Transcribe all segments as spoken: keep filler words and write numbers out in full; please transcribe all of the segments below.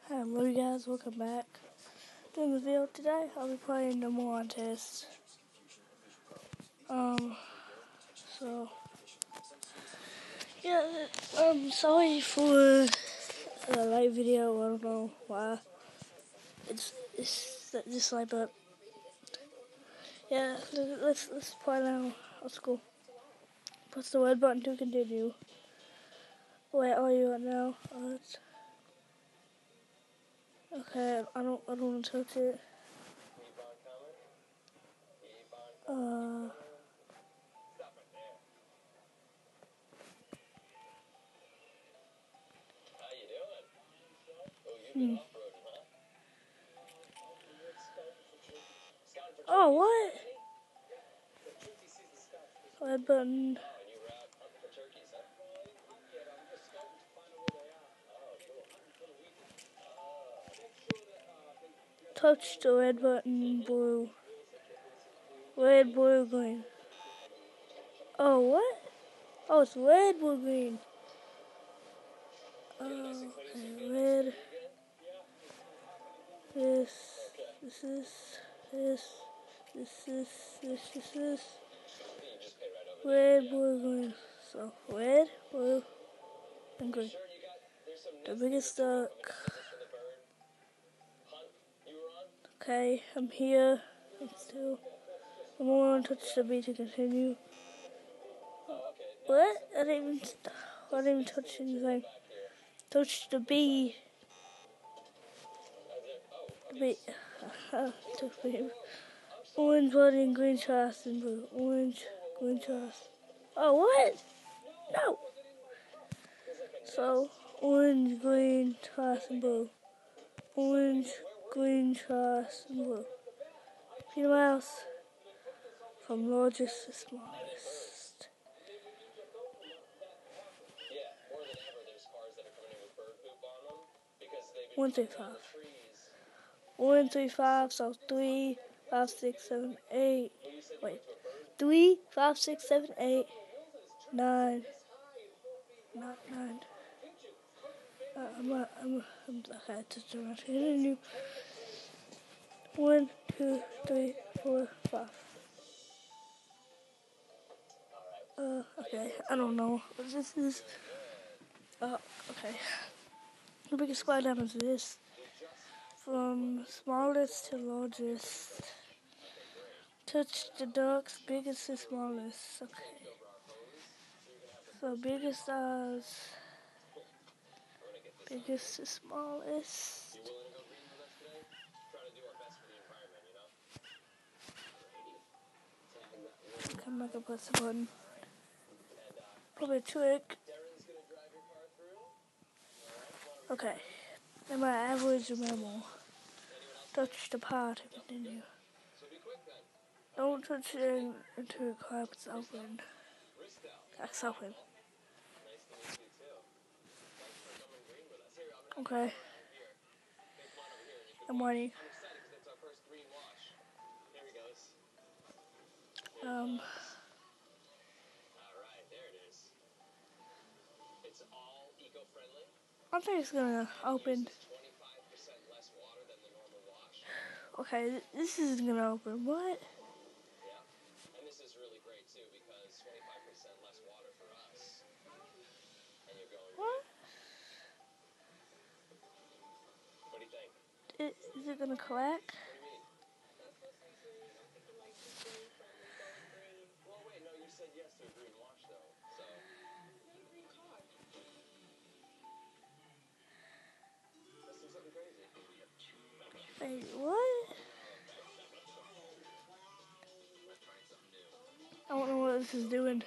Hello you guys, welcome back. Doing the video today, I'll be playing the Moron test. Um, so, yeah, um, sorry for the late video, I don't know why. It's, it's just like, but, yeah, let's, let's play now. Let's go. Press the red button to continue. Where are you right now? Uh, okay, I don't, I don't want to touch it. Uh... Hmm. Oh, what? Red button. Touch the red button, blue. Red, blue, green. Oh, what? Oh, it's red, blue, green. Oh, okay, red. This, this is, this, this is, this is, this. Red, blue, green. So, red, blue, and green. The biggest duck. Okay, I'm here. I'm still. I'm going to touch the B to continue. What? I didn't even, I didn't even touch anything. Touch the B. The B. Uh, took me. Orange, red, and green trash and blue. Orange, green trash. Oh, what? No. So, orange, green, trash, and blue. Orange, green, trash, and blue. Peter Mouse. From largest to smallest. One, three, five. One, three, five, so three, five, six, seven, eight. Wait. Three, five, six, seven, eight, nine. Not nine. Uh, I'm, a, I'm, a, I'm okay, just around here. One, two, three, four, five. Uh, okay, I don't know what this is. Uh, okay. The biggest square diamond is this. From smallest to largest. Touch the ducks, biggest to smallest. Okay. So biggest size. Biggest to smallest. Okay, I'm not gonna press the button. Probably a trick. Okay. Am I average or mammal? Touch the pot to continue. Don't touch it until it cracks open. Cracks open. Okay. I'm waiting. Um. I think it's gonna open. Okay, this is gonna open. What? What? Is, is it gonna crack? Wait, what? I don't know what this is doing.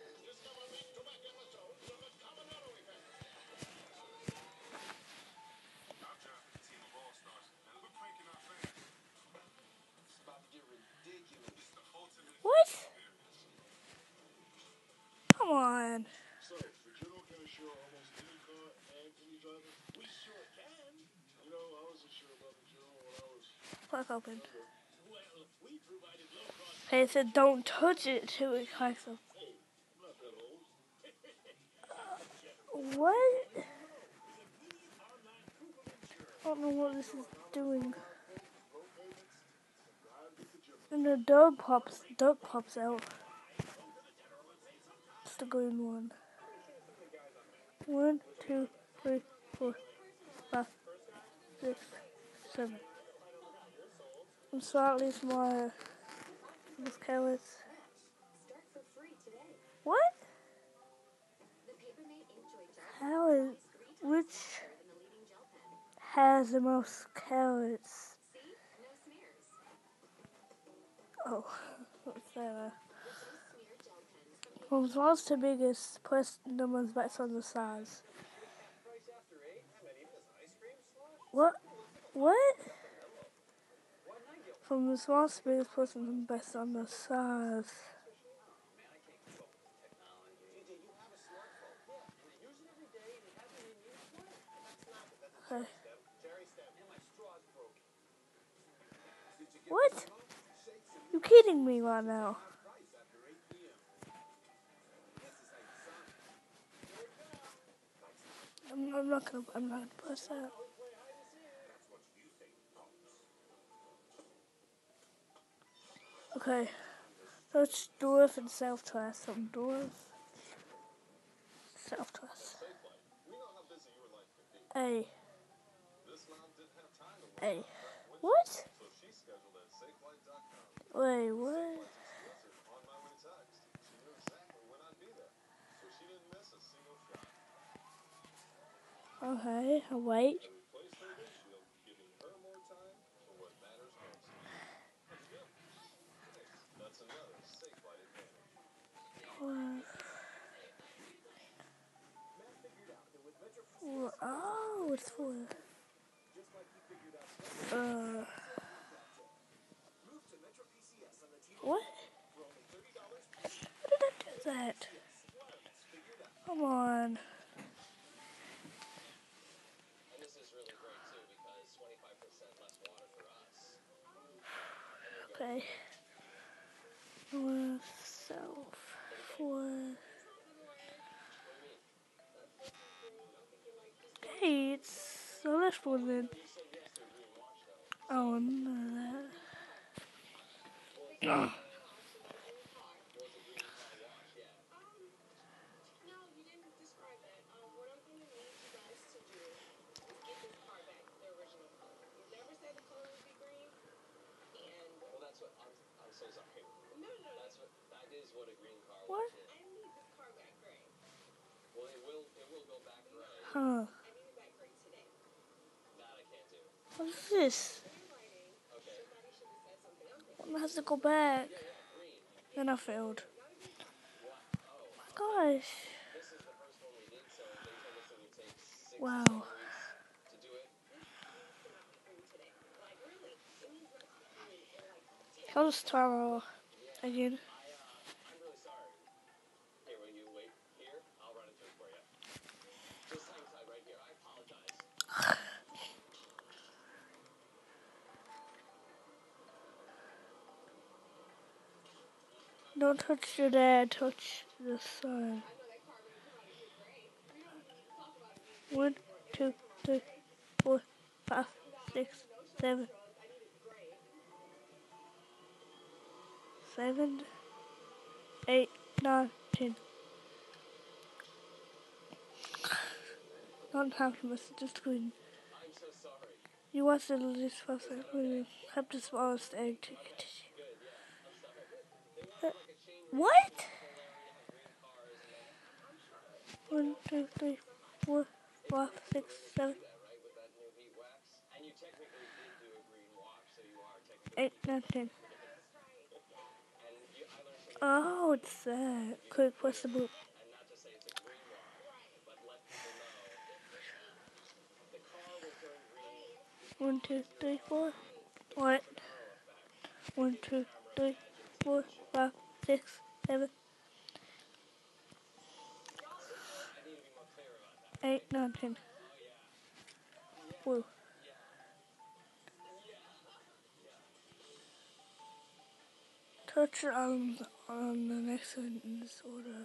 What? Come on. Crack open. Hey, it said don't touch it till it cracks open. Uh, what? don't know what this is doing. And the dog pops, dog pops out. It's the green one. One, two, three, four, five, six, seven. I'm slightly smaller. This carrots. What? How is which has the most carrots? Oh, what's that? From smallest to biggest, press numbers based on the size. What? What? From the smallest to biggest, press numbers based on the size. Okay. What? You kidding me right now? I'm, I'm not gonna. I'm not gonna press that. Okay. So it's dwarf and self-trust. So dwarf, self-trust. A. A. What? Wait, what? Okay, I'll wait. Four. Oh, it's four. Uh. What? How did I do that? Come on. Okay. North, south, four. Okay, it's the left one then. Oh, no, that. What? Huh. What is this? One has to go back. Then I failed. Oh my gosh. Wow. I'll just try again. Don't touch your dad, touch the sun. One, two, three, four, five, six, seven. Seven, eight, nine, ten. Don't have to miss it, just green. You want the least possible. Have the smallest egg to uh, What? One, two, three, four, five, six, seven. Eight, nine, ten. Oh, it's that. Quick, press the boot. One, two, three, four. What? One, two, three, four, five, six, seven. Eight, nine, ten. Whoa. Touch your arms on the next one in this order.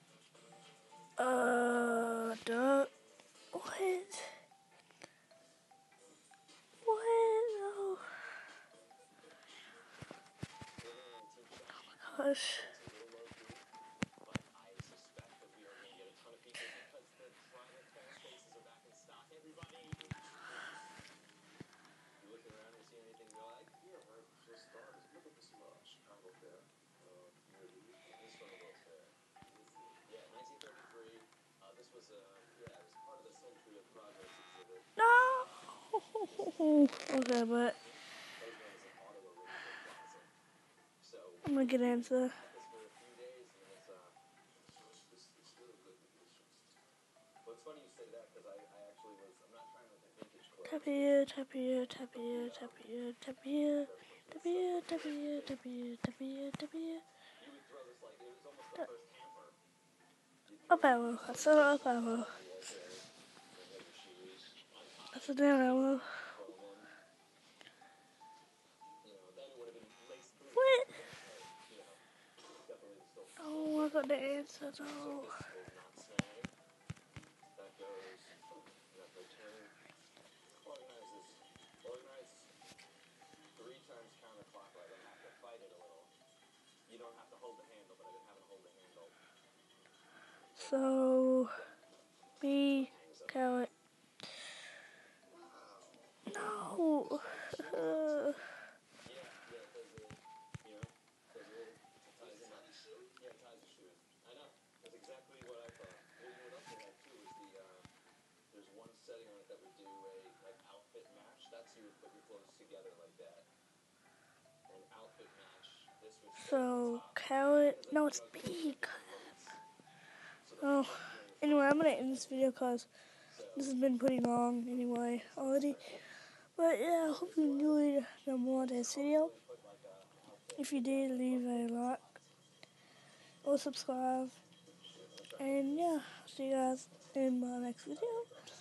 Uh, duh. What? gosh. No! Okay, but I'm gonna get answer. Tap here, tap here, tap here, tap here, tap here, tap here, tap here, tap here, tap here, tap here. Up arrow. I said up arrow. That's a down arrow. What? Oh, I got the answer though. So, B, carrot. No. Uh, so, carrot. No, it's B. Oh, anyway, I'm gonna end this video because this has been pretty long anyway already. But yeah, I hope you enjoyed the more of this video. If you did, leave a like or subscribe. And yeah, see you guys in my next video.